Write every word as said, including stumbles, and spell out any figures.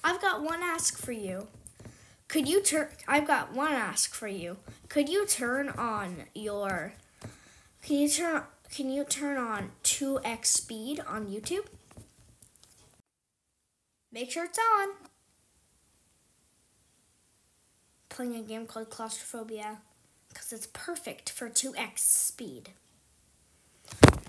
I've got one ask for you. Could you turn? I've got one ask for you. Could you turn on your? Can you turn? Can you turn on two x speed on YouTube? Make sure it's on. Playing a game called Claustrophobia because it's perfect for two x speed.